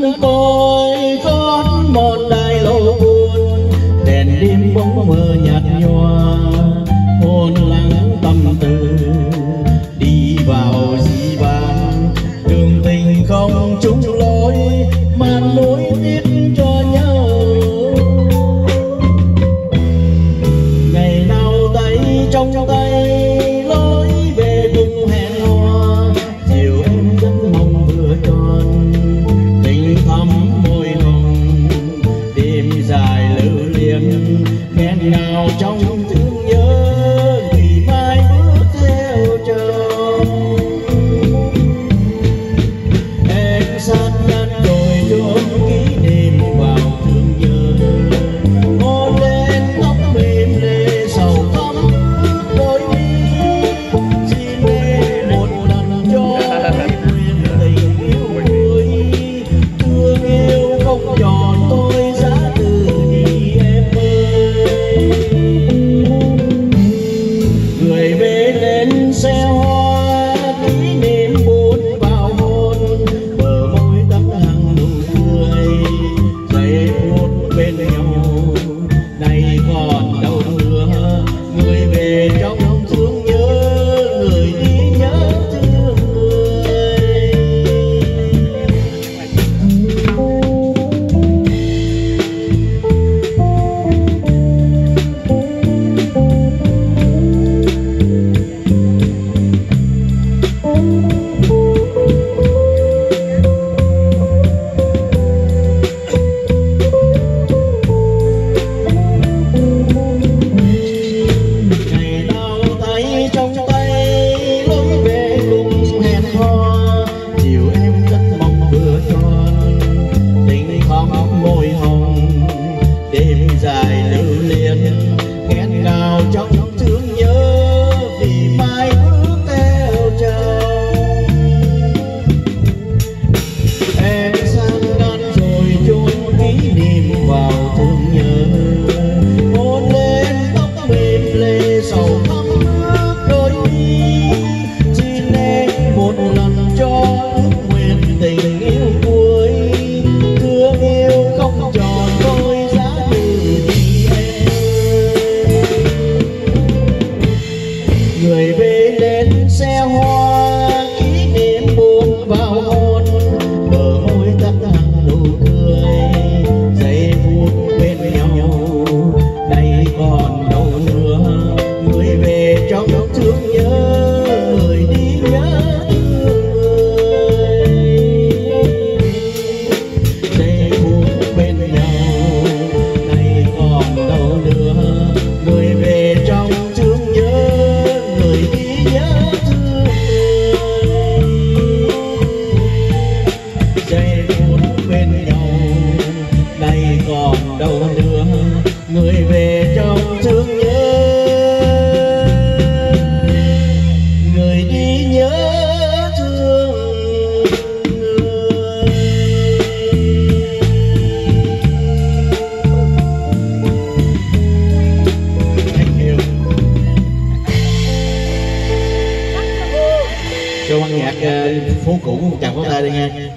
tôi có một đài lộ buồn, đèn đêm bóng mờ nhạt nhòa, hồn lắng tâm tư đi vào dị vãng, đường tình không chung lối mà nối tiếp cho nhau. Ngày nào tay trong tay lối về cùng hẹn hò, chiều em rất mong bữa tròn tình thắm môi hồng, đêm dài lưu luyến nghẹn ngào trong thương nhớ vì mai bước theo chồng. Em sát nát đồi chốn kỷ niệm vào thương nhớ, hôn lên tóc mềm lệ sầu thắm đôi mi, xin em một lần cho nguyện tình yêu vui, thương yêu không tròn tôi giá từ đi em ơi. Người về lên xe hoa kỷ niệm buồn vào hôn, bờ môi tắt hằng nụ cười, giây phút bên nhau nay còn đâu nữa. Người về trong thương nhớ, người đi nhớ thương người. Ngày nào tay trong tay lối về cùng hẹn hò, chiều em rất mong bữa tròn tình thắm môi hồng, đêm dài lưu luyến nghẹn ngào trong thương nhớ vì mai bước theo chồng. Em san ngăn rồi chôn kỷ niệm vào thương nhớ, hôn lên tóc mềm lệ sầu thắm ướt đôi mi, xin em một lần cho ước nguyện tình yêu cuối, thương yêu không tròn tôi giá từ đi em ơi. Người về lên xe hoa kỷ niệm buồn vào hôn, bờ môi tắt hằng nụ cười, giây phút bên nhau nay còn đâu nữa. Người về trong thương nhớ, người đi nhớ thương người. Giây phút bên nhau nay còn đâu nữa. Người về trong thương nhớ, người đi nhớ thương người. Giây phút bên nhau nay còn đâu nữa. Người về trong thương nhớ, người đi nhớ thương người. Thank you. Cho ban nhạc phố cũ một tràng pháo tay đi nha.